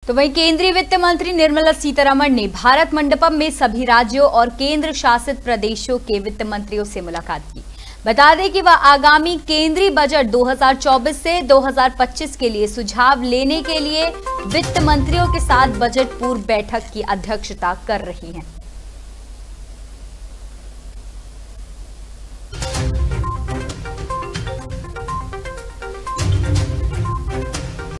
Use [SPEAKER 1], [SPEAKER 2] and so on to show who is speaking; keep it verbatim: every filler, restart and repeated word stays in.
[SPEAKER 1] तो वहीं केंद्रीय वित्त मंत्री निर्मला सीतारमण ने भारत मंडपम में सभी राज्यों और केंद्र शासित प्रदेशों के वित्त मंत्रियों से मुलाकात की। बता दें कि वह आगामी केंद्रीय बजट दो हज़ार चौबीस से दो हज़ार पच्चीस के लिए सुझाव लेने के लिए वित्त मंत्रियों के साथ बजट पूर्व बैठक की अध्यक्षता कर रही हैं।